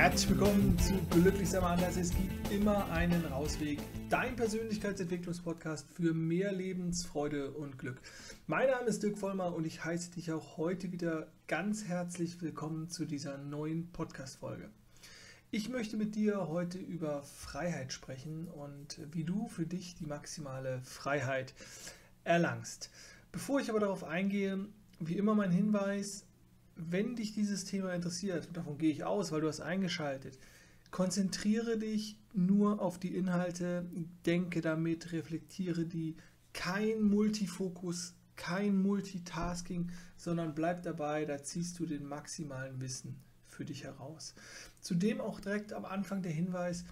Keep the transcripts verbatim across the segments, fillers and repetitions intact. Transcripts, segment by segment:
Herzlich willkommen zu Glücklich sei mal anders. Es gibt immer einen Rausweg. Dein Persönlichkeitsentwicklungspodcast für mehr Lebensfreude und Glück. Mein Name ist Dirk Vollmer und ich heiße dich auch heute wieder ganz herzlich willkommen zu dieser neuen Podcast-Folge. Ich möchte mit dir heute über Freiheit sprechen und wie du für dich die maximale Freiheit erlangst. Bevor ich aber darauf eingehe, wie immer mein Hinweis: Wenn dich dieses Thema interessiert, und davon gehe ich aus, weil du hast eingeschaltet, konzentriere dich nur auf die Inhalte, denke damit, reflektiere die, kein Multifokus, kein Multitasking, sondern bleib dabei, da ziehst du den maximalen Wissen für dich heraus. Zudem auch direkt am Anfang der Hinweis: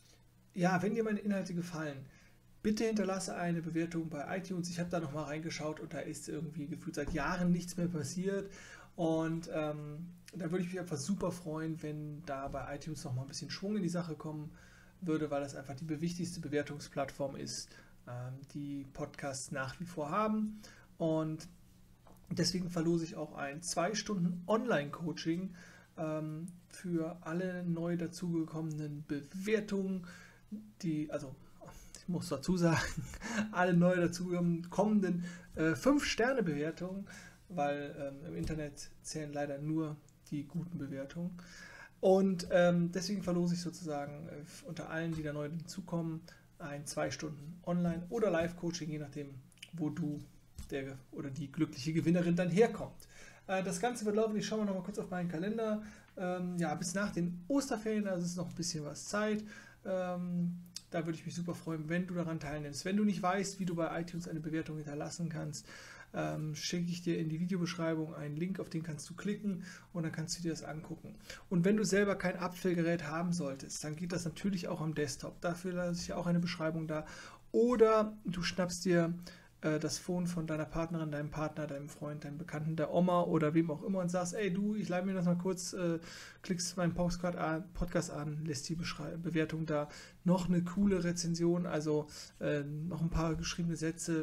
Ja, wenn dir meine Inhalte gefallen, bitte hinterlasse eine Bewertung bei iTunes. Ich habe da nochmal reingeschaut und da ist irgendwie gefühlt seit Jahren nichts mehr passiert. Und ähm, da würde ich mich einfach super freuen, wenn da bei iTunes noch mal ein bisschen Schwung in die Sache kommen würde, weil das einfach die wichtigste Bewertungsplattform ist, ähm, die Podcasts nach wie vor haben. Und deswegen verlose ich auch ein zwei Stunden Online-Coaching ähm, für alle neu dazugekommenen Bewertungen, die, also ich muss dazu sagen, alle neu dazugekommenen äh, fünf Sterne Bewertungen, weil ähm, im Internet zählen leider nur die guten Bewertungen. Und ähm, deswegen verlose ich sozusagen äh, unter allen, die da neu hinzukommen, ein zwei Stunden Online- oder Live-Coaching, je nachdem, wo du der oder die glückliche Gewinnerin dann herkommt. Äh, das Ganze wird laufen, ich schaue mal noch mal kurz auf meinen Kalender. Ähm, ja, bis nach den Osterferien, also ist noch ein bisschen was Zeit. Ähm, da würde ich mich super freuen, wenn du daran teilnimmst. Wenn du nicht weißt, wie du bei iTunes eine Bewertung hinterlassen kannst, ähm, schicke ich dir in die Videobeschreibung einen Link, auf den kannst du klicken und dann kannst du dir das angucken. Und wenn du selber kein Abfüllgerät haben solltest, dann geht das natürlich auch am Desktop. Dafür lasse ich ja auch eine Beschreibung da. Oder du schnappst dir äh, das Phone von deiner Partnerin, deinem Partner, deinem Freund, deinem Bekannten, der Oma oder wem auch immer und sagst: Ey du, ich leih mir das mal kurz, äh, klickst meinen Podcast an, Podcast an, lässt die Beschrei- Bewertung da. Noch eine coole Rezension, also äh, noch ein paar geschriebene Sätze.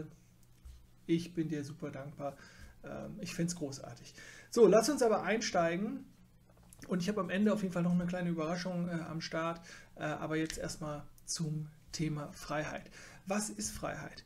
Ich bin dir super dankbar. Ich finde es großartig. So, lass uns aber einsteigen. Und ich habe am Ende auf jeden Fall noch eine kleine Überraschung äh, am Start. Äh, aber jetzt erstmal zum Thema Freiheit. Was ist Freiheit?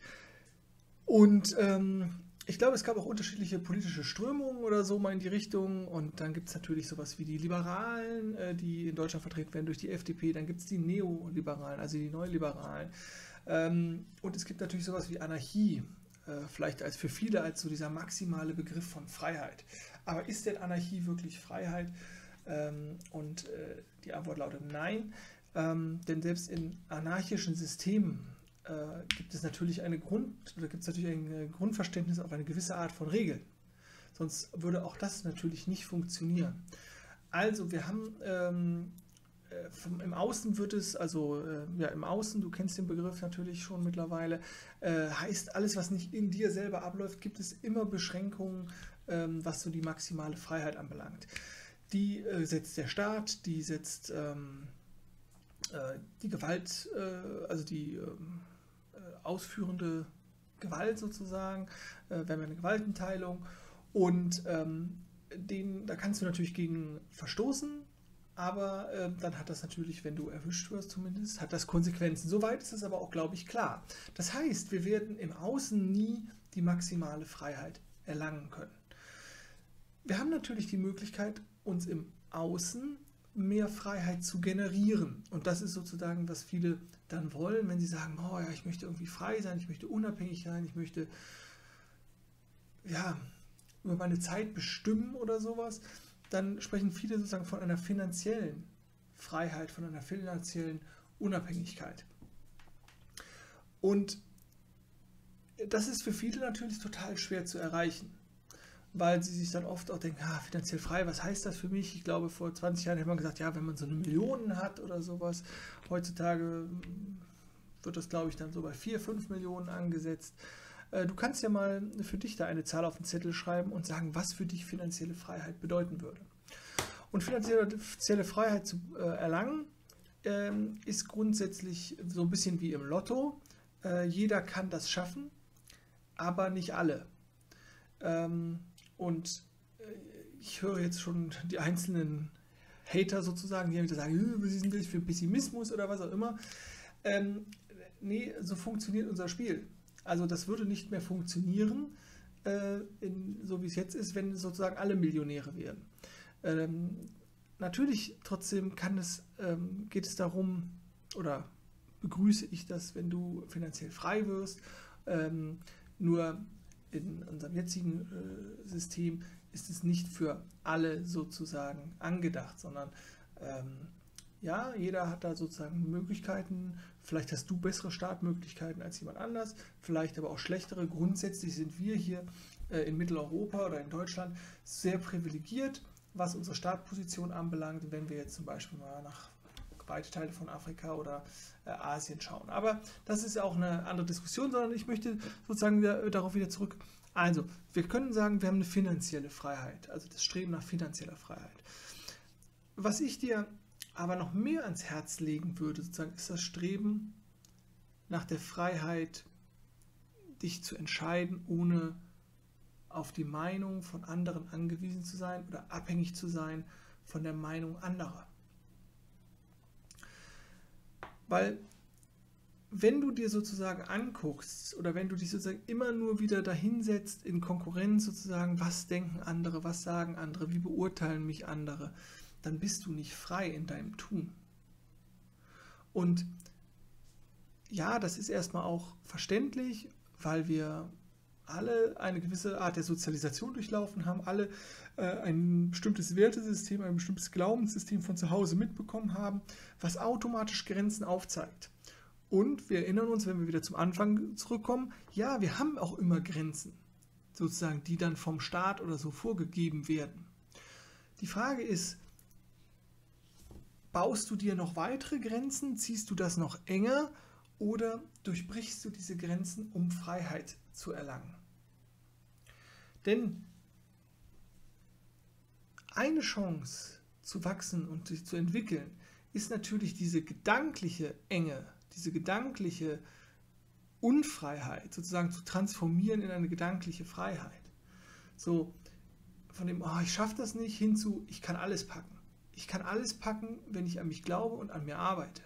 Und ähm, ich glaube, es gab auch unterschiedliche politische Strömungen oder so mal in die Richtung. Und dann gibt es natürlich sowas wie die Liberalen, äh, die in Deutschland vertreten werden durch die F D P. Dann gibt es die Neoliberalen, also die Neoliberalen. Ähm, und es gibt natürlich sowas wie Anarchie. Vielleicht als für viele als so dieser maximale Begriff von Freiheit. Aber ist denn Anarchie wirklich Freiheit? Und die Antwort lautet nein, denn selbst in anarchischen Systemen gibt es natürlich eine Grund, oder gibt es natürlich ein Grundverständnis auf eine gewisse Art von Regeln. Sonst würde auch das natürlich nicht funktionieren. Also wir haben ähm, im Außen wird es, also äh, ja im Außen, du kennst den Begriff natürlich schon mittlerweile, äh, heißt alles, was nicht in dir selber abläuft, gibt es immer Beschränkungen, ähm, was so die maximale Freiheit anbelangt. Die äh, setzt der Staat, die setzt ähm, äh, die Gewalt, äh, also die äh, ausführende Gewalt sozusagen, äh, wir haben eine Gewaltenteilung und ähm, den, da kannst du natürlich gegen verstoßen. Aber äh, dann hat das natürlich, wenn du erwischt wirst zumindest, hat das Konsequenzen. Soweit ist es aber auch, glaube ich, klar. Das heißt, wir werden im Außen nie die maximale Freiheit erlangen können. Wir haben natürlich die Möglichkeit, uns im Außen mehr Freiheit zu generieren. Und das ist sozusagen, was viele dann wollen, wenn sie sagen: Oh ja, ich möchte irgendwie frei sein, ich möchte unabhängig sein, ich möchte ja über meine Zeit bestimmen oder sowas. Dann sprechen viele sozusagen von einer finanziellen Freiheit, von einer finanziellen Unabhängigkeit. Und das ist für viele natürlich total schwer zu erreichen, weil sie sich dann oft auch denken: ah, finanziell frei, was heißt das für mich? Ich glaube, vor zwanzig Jahren hätte man gesagt, ja, wenn man so eine Million hat oder sowas. Heutzutage wird das, glaube ich, dann so bei vier, fünf Millionen angesetzt. Du kannst ja mal für dich da eine Zahl auf den Zettel schreiben und sagen, was für dich finanzielle Freiheit bedeuten würde. Und finanzielle Freiheit zu äh, erlangen, ähm, ist grundsätzlich so ein bisschen wie im Lotto. Äh, jeder kann das schaffen, aber nicht alle. Ähm, und äh, ich höre jetzt schon die einzelnen Hater sozusagen, die wieder sagen, was ist denn das für Pessimismus oder was auch immer. Ähm, nee, so funktioniert unser Spiel. Also das würde nicht mehr funktionieren, äh, in, so wie es jetzt ist, wenn sozusagen alle Millionäre wären. Ähm, natürlich trotzdem kann es, ähm, geht es darum, oder begrüße ich das, wenn du finanziell frei wirst. Ähm, nur in unserem jetzigen äh, System ist es nicht für alle sozusagen angedacht, sondern ähm, ja, jeder hat da sozusagen Möglichkeiten. Vielleicht hast du bessere Startmöglichkeiten als jemand anders, vielleicht aber auch schlechtere. Grundsätzlich sind wir hier äh, in Mitteleuropa oder in Deutschland sehr privilegiert, was unsere Startposition anbelangt, wenn wir jetzt zum Beispiel mal nach weite Teile von Afrika oder äh, Asien schauen. Aber das ist ja auch eine andere Diskussion, sondern ich möchte sozusagen wieder, darauf wieder zurück. Also, wir können sagen, wir haben eine finanzielle Freiheit, also das Streben nach finanzieller Freiheit. Was ich dir aber noch mehr ans Herz legen würde, sozusagen, ist das Streben nach der Freiheit, dich zu entscheiden, ohne auf die Meinung von anderen angewiesen zu sein oder abhängig zu sein von der Meinung anderer. Weil wenn du dir sozusagen anguckst oder wenn du dich sozusagen immer nur wieder dahinsetzt in Konkurrenz sozusagen, was denken andere, was sagen andere, wie beurteilen mich andere, dann bist du nicht frei in deinem Tun. Und ja, das ist erstmal auch verständlich, weil wir alle eine gewisse Art der Sozialisation durchlaufen haben, alle äh, ein bestimmtes Wertesystem, ein bestimmtes Glaubenssystem von zu Hause mitbekommen haben, was automatisch Grenzen aufzeigt. Und wir erinnern uns, wenn wir wieder zum Anfang zurückkommen, ja, wir haben auch immer Grenzen, sozusagen, die dann vom Staat oder so vorgegeben werden. Die Frage ist, baust du dir noch weitere Grenzen, ziehst du das noch enger oder durchbrichst du diese Grenzen, um Freiheit zu erlangen? Denn eine Chance zu wachsen und sich zu entwickeln, ist natürlich diese gedankliche Enge, diese gedankliche Unfreiheit sozusagen zu transformieren in eine gedankliche Freiheit. So von dem, oh, ich schaffe das nicht, hin zu, ich kann alles packen. Ich kann alles packen, wenn ich an mich glaube und an mir arbeite.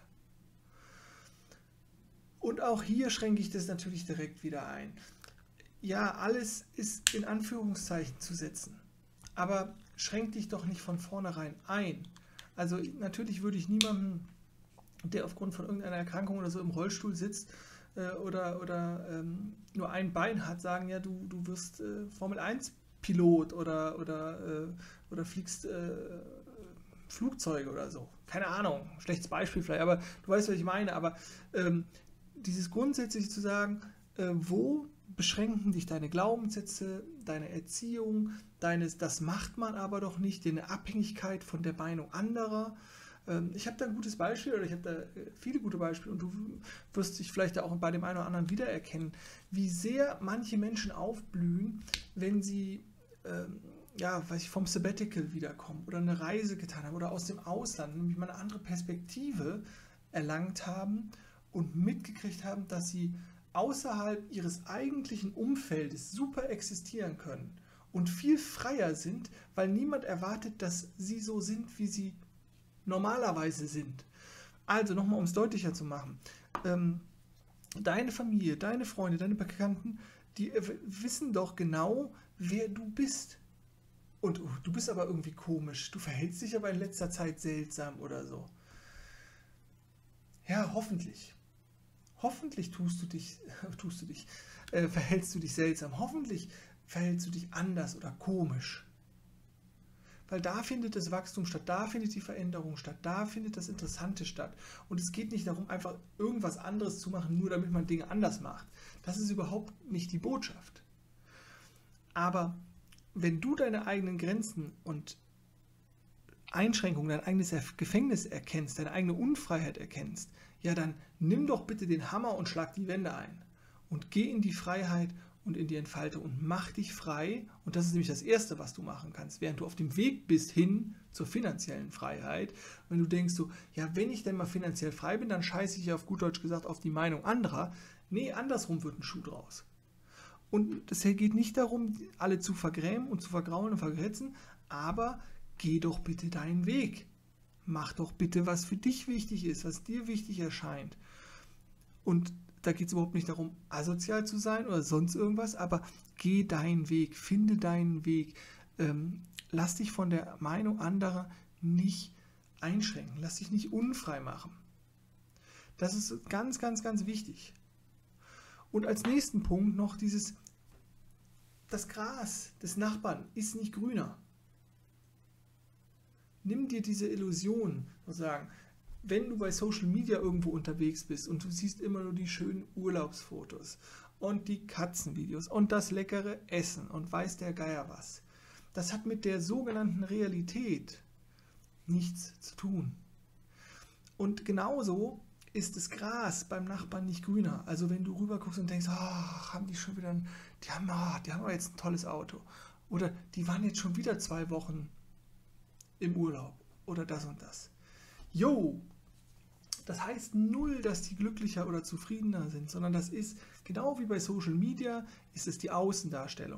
Und auch hier schränke ich das natürlich direkt wieder ein. Ja, alles ist in Anführungszeichen zu setzen, aber schränk dich doch nicht von vornherein ein. Also natürlich würde ich niemandem, der aufgrund von irgendeiner Erkrankung oder so im Rollstuhl sitzt äh, oder, oder ähm, nur ein Bein hat, sagen, ja, du, du wirst äh, Formel eins Pilot oder, oder, äh, oder fliegst äh, Flugzeuge oder so. Keine Ahnung, schlechtes Beispiel vielleicht, aber du weißt, was ich meine. Aber ähm, dieses grundsätzliche zu sagen, äh, wo beschränken dich deine Glaubenssätze, deine Erziehung, deines, das macht man aber doch nicht, deine Abhängigkeit von der Meinung anderer. Ähm, ich habe da ein gutes Beispiel oder ich habe da viele gute Beispiele und du wirst dich vielleicht auch bei dem einen oder anderen wiedererkennen, wie sehr manche Menschen aufblühen, wenn sie ähm, ja, weiß ich, vom Sabbatical wiederkommen oder eine Reise getan haben oder aus dem Ausland, nämlich mal eine andere Perspektive erlangt haben und mitgekriegt haben, dass sie außerhalb ihres eigentlichen Umfeldes super existieren können und viel freier sind, weil niemand erwartet, dass sie so sind, wie sie normalerweise sind. Also nochmal, um es deutlicher zu machen, ähm, deine Familie, deine Freunde, deine Bekannten, die äh, wissen doch genau, wer du bist. Und uh, du bist aber irgendwie komisch, du verhältst dich aber in letzter Zeit seltsam oder so. Ja, hoffentlich. Hoffentlich tust du dich, tust du dich, äh, verhältst du dich seltsam. Hoffentlich verhältst du dich anders oder komisch. Weil da findet das Wachstum statt, da findet die Veränderung statt, da findet das Interessante statt. Und es geht nicht darum, einfach irgendwas anderes zu machen, nur damit man Dinge anders macht. Das ist überhaupt nicht die Botschaft. Aber wenn du deine eigenen Grenzen und Einschränkungen, dein eigenes Gefängnis erkennst, deine eigene Unfreiheit erkennst, ja, dann nimm doch bitte den Hammer und schlag die Wände ein und geh in die Freiheit und in die Entfaltung und mach dich frei. Und das ist nämlich das Erste, was du machen kannst, während du auf dem Weg bist hin zur finanziellen Freiheit. Wenn du denkst so, ja, wenn ich denn mal finanziell frei bin, dann scheiße ich ja auf gut Deutsch gesagt auf die Meinung anderer. Nee, andersrum wird ein Schuh draus. Und es geht nicht darum, alle zu vergrämen und zu vergraulen und vergrätzen, aber geh doch bitte deinen Weg. mach doch bitte, was für dich wichtig ist, was dir wichtig erscheint. Und da geht es überhaupt nicht darum, asozial zu sein oder sonst irgendwas, aber geh deinen Weg, finde deinen Weg. Ähm, lass dich von der Meinung anderer nicht einschränken, lass dich nicht unfrei machen. Das ist ganz, ganz, ganz wichtig. Und als nächsten Punkt noch dieses, das Gras des Nachbarn ist nicht grüner. Nimm dir diese Illusion, sozusagen, wenn du bei Social Media irgendwo unterwegs bist und du siehst immer nur die schönen Urlaubsfotos und die Katzenvideos und das leckere Essen und weiß der Geier was. Das hat mit der sogenannten Realität nichts zu tun. Und genauso ist das Gras beim Nachbarn nicht grüner. Also wenn du rüber guckst und denkst, oh, haben die schon wieder ein, die haben, oh, die haben aber jetzt ein tolles Auto. Oder die waren jetzt schon wieder zwei Wochen im Urlaub. Oder das und das. Jo, das heißt null, dass die glücklicher oder zufriedener sind, sondern das ist, genau wie bei Social Media, ist es die Außendarstellung.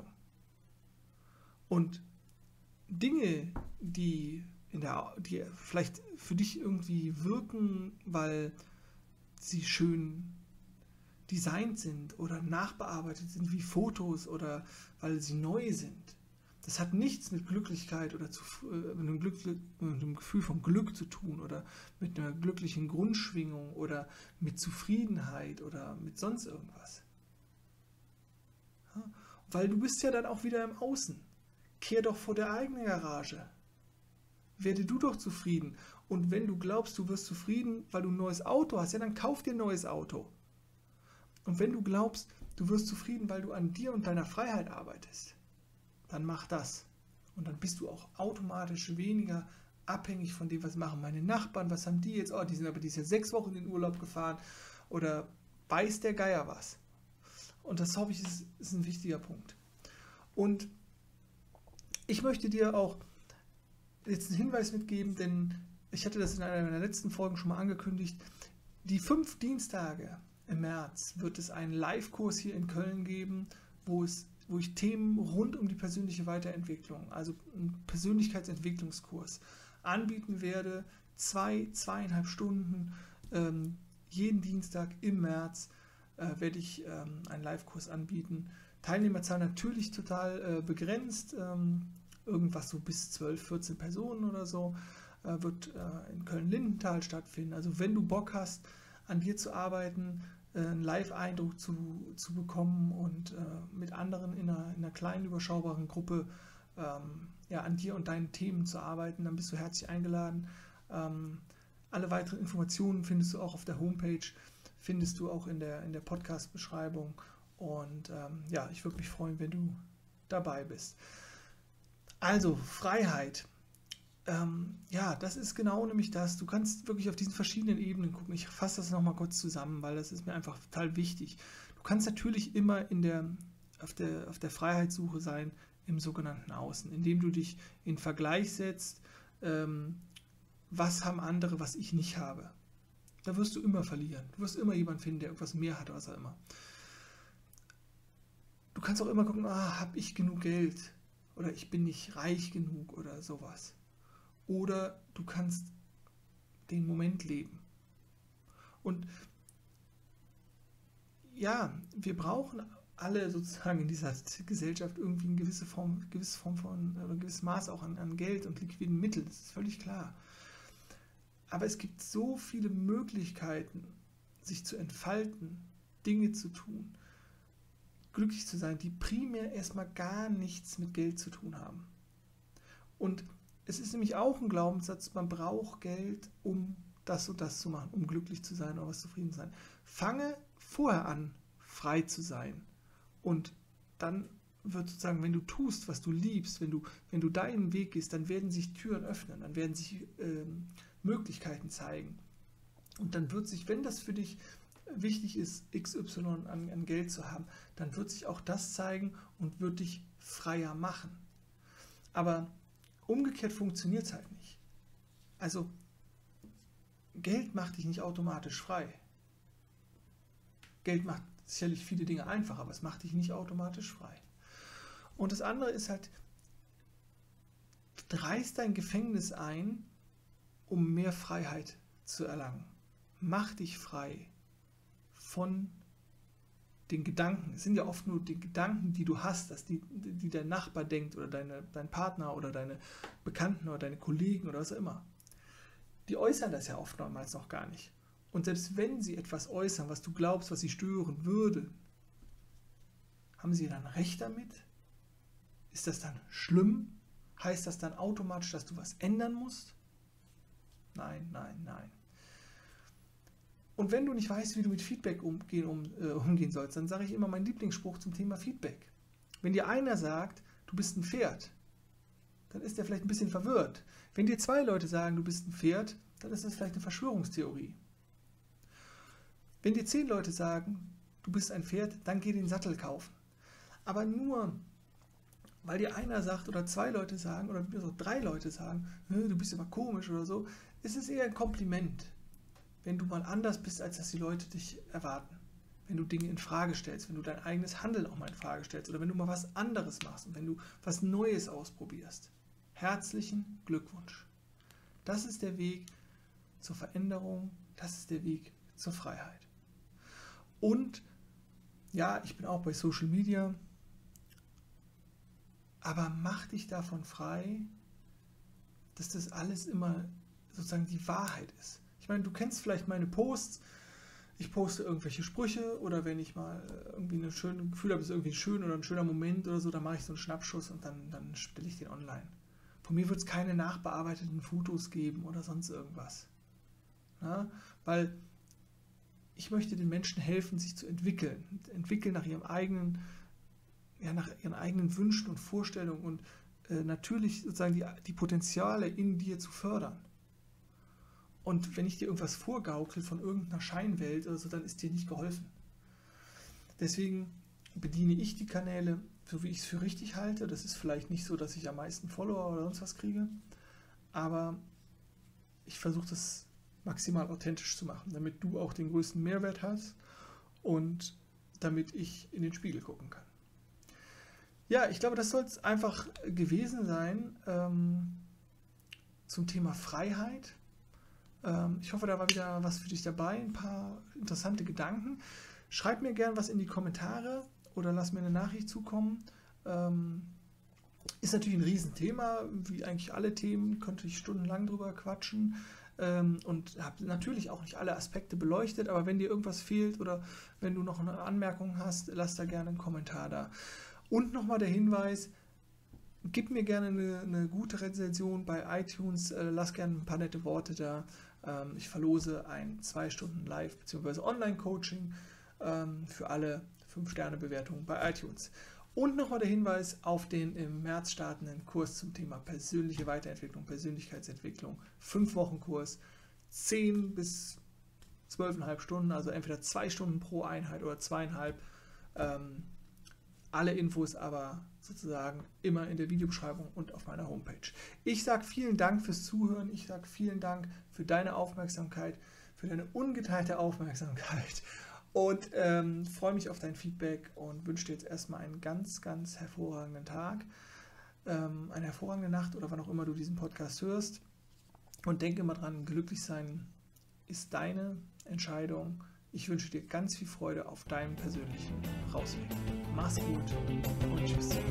Und Dinge, die, in der, die vielleicht für dich irgendwie wirken, weil sie schön designt sind oder nachbearbeitet sind wie Fotos oder weil sie neu sind. Das hat nichts mit Glücklichkeit oder zu, äh, mit, einem Glück, mit einem Gefühl von Glück zu tun oder mit einer glücklichen Grundschwingung oder mit Zufriedenheit oder mit sonst irgendwas. Ja? Weil du bist ja dann auch wieder im Außen. Kehr doch vor der eigenen Garage. Werde du doch zufrieden. Und wenn du glaubst, du wirst zufrieden, weil du ein neues Auto hast, ja, dann kauf dir ein neues Auto. Und wenn du glaubst, du wirst zufrieden, weil du an dir und deiner Freiheit arbeitest, dann mach das. Und dann bist du auch automatisch weniger abhängig von dem, was machen meine Nachbarn, was haben die jetzt, oh, die sind aber dieses Jahr sechs Wochen in den Urlaub gefahren oder weiß der Geier was. Und das, hoffe ich, ist, ist ein wichtiger Punkt. Und ich möchte dir auch jetzt einen Hinweis mitgeben, denn ich hatte das in einer meiner letzten Folgen schon mal angekündigt. Die fünf Dienstage im März wird es einen Live-Kurs hier in Köln geben, wo, es, wo ich Themen rund um die persönliche Weiterentwicklung, also einen Persönlichkeitsentwicklungskurs, anbieten werde. Zwei, zweieinhalb Stunden, ähm, jeden Dienstag im März äh, werde ich ähm, einen Live-Kurs anbieten. Teilnehmerzahl natürlich total äh, begrenzt, ähm, irgendwas so bis zwölf, vierzehn Personen oder so, äh, wird äh, in Köln-Lindenthal stattfinden. Also wenn du Bock hast, an dir zu arbeiten, äh, einen Live-Eindruck zu, zu bekommen und äh, mit anderen in einer, in einer kleinen, überschaubaren Gruppe ähm, ja, an dir und deinen Themen zu arbeiten, dann bist du herzlich eingeladen. Ähm, alle weiteren Informationen findest du auch auf der Homepage, findest du auch in der, in der Podcast-Beschreibung. Und ähm, ja, ich würde mich freuen, wenn du dabei bist. Also, Freiheit. Ähm, ja, das ist genau nämlich das. Du kannst wirklich auf diesen verschiedenen Ebenen gucken. Ich fasse das nochmal kurz zusammen, weil das ist mir einfach total wichtig. Du kannst natürlich immer in der, auf der, auf der Freiheitssuche sein im sogenannten Außen, indem du dich in Vergleich setzt, ähm, was haben andere, was ich nicht habe. Da wirst du immer verlieren. Du wirst immer jemanden finden, der irgendwas mehr hat, was auch immer. Du kannst auch immer gucken, ah, habe ich genug Geld oder ich bin nicht reich genug oder sowas. Oder du kannst den Moment leben. Und ja, wir brauchen alle sozusagen in dieser Gesellschaft irgendwie eine gewisse Form, gewisse Form von, oder ein gewisses Maß auch an, an Geld und liquiden Mitteln, das ist völlig klar. Aber es gibt so viele Möglichkeiten, sich zu entfalten, Dinge zu tun, glücklich zu sein, die primär erstmal gar nichts mit Geld zu tun haben. Und es ist nämlich auch ein Glaubenssatz, man braucht Geld, um das und das zu machen, um glücklich zu sein oder was zufrieden zu sein. Fange vorher an, frei zu sein. Und dann wird sozusagen, wenn du tust, was du liebst, wenn du, wenn du deinen Weg gehst, dann werden sich Türen öffnen, dann werden sich ähm, Möglichkeiten zeigen. Und dann wird sich, wenn das für dich wichtig ist, X Y an, an Geld zu haben, dann wird sich auch das zeigen und wird dich freier machen. Aber umgekehrt funktioniert es halt nicht. Also Geld macht dich nicht automatisch frei. Geld macht sicherlich viele Dinge einfacher, aber es macht dich nicht automatisch frei. Und das andere ist halt, du reißt dein Gefängnis ein, um mehr Freiheit zu erlangen. Mach dich frei von den Gedanken. Es sind ja oft nur die Gedanken, die du hast, dass die, die dein Nachbar denkt oder deine, dein Partner oder deine Bekannten oder deine Kollegen oder was auch immer. Die äußern das ja oftmals noch gar nicht. Und selbst wenn sie etwas äußern, was du glaubst, was sie stören würde, haben sie dann recht damit? Ist das dann schlimm? Heißt das dann automatisch, dass du was ändern musst? Nein, nein, nein. Und wenn du nicht weißt, wie du mit Feedback umgehen, um, äh, umgehen sollst, dann sage ich immer meinen Lieblingsspruch zum Thema Feedback. Wenn dir einer sagt, du bist ein Pferd, dann ist er vielleicht ein bisschen verwirrt. Wenn dir zwei Leute sagen, du bist ein Pferd, dann ist das vielleicht eine Verschwörungstheorie. Wenn dir zehn Leute sagen, du bist ein Pferd, dann geh den Sattel kaufen. Aber nur, weil dir einer sagt oder zwei Leute sagen oder so drei Leute sagen, du bist aber komisch oder so, ist es eher ein Kompliment, wenn du mal anders bist, als dass die Leute dich erwarten. Wenn du Dinge in Frage stellst, wenn du dein eigenes Handeln auch mal in Frage stellst oder wenn du mal was anderes machst und wenn du was Neues ausprobierst. Herzlichen Glückwunsch. Das ist der Weg zur Veränderung, das ist der Weg zur Freiheit. Und ja, ich bin auch bei Social Media, aber mach dich davon frei, dass das alles immer sozusagen die Wahrheit ist. Ich meine, du kennst vielleicht meine Posts, ich poste irgendwelche Sprüche oder wenn ich mal irgendwie ein schönes Gefühl habe, es ist irgendwie schön oder ein schöner Moment oder so, dann mache ich so einen Schnappschuss und dann, dann stelle ich den online. Von mir wird es keine nachbearbeiteten Fotos geben oder sonst irgendwas. Ja, weil ich möchte den Menschen helfen, sich zu entwickeln. Entwickeln nach ihrem eigenen, ja, nach ihren eigenen Wünschen und Vorstellungen und äh, natürlich sozusagen die, die Potenziale in dir zu fördern. Und wenn ich dir irgendwas vorgaukel von irgendeiner Scheinwelt oder so, dann ist dir nicht geholfen. Deswegen bediene ich die Kanäle, so wie ich es für richtig halte. Das ist vielleicht nicht so, dass ich am meisten Follower oder sonst was kriege, aber ich versuche das maximal authentisch zu machen, damit du auch den größten Mehrwert hast und damit ich in den Spiegel gucken kann. Ja, ich glaube, das soll es einfach gewesen sein ähm, zum Thema Freiheit. Ähm, ich hoffe, da war wieder was für dich dabei, ein paar interessante Gedanken. Schreib mir gern was in die Kommentare oder lass mir eine Nachricht zukommen. Ähm, ist natürlich ein Riesenthema, wie eigentlich alle Themen, könnte ich stundenlang drüber quatschen. Ähm, und habe natürlich auch nicht alle Aspekte beleuchtet, aber wenn dir irgendwas fehlt oder wenn du noch eine Anmerkung hast, lass da gerne einen Kommentar da. Und nochmal der Hinweis, gib mir gerne eine, eine gute Rezension bei iTunes, äh, lass gerne ein paar nette Worte da. Ähm, ich verlose ein zwei Stunden Live- bzw. Online-Coaching ähm, für alle fünf Sterne Bewertungen bei iTunes. Und nochmal der Hinweis auf den im März startenden Kurs zum Thema persönliche Weiterentwicklung, Persönlichkeitsentwicklung. fünf Wochen Kurs, zehn bis zwölf Komma fünf Stunden, also entweder zwei Stunden pro Einheit oder zweieinhalb. Ähm, alle Infos aber sozusagen immer in der Videobeschreibung und auf meiner Homepage. Ich sage vielen Dank fürs Zuhören, ich sage vielen Dank für deine Aufmerksamkeit, für deine ungeteilte Aufmerksamkeit. Und ähm, freue mich auf dein Feedback und wünsche dir jetzt erstmal einen ganz, ganz hervorragenden Tag, ähm, eine hervorragende Nacht oder wann auch immer du diesen Podcast hörst. Und denke immer dran, glücklich sein ist deine Entscheidung. Ich wünsche dir ganz viel Freude auf deinem persönlichen Rausweg. Mach's gut und tschüss.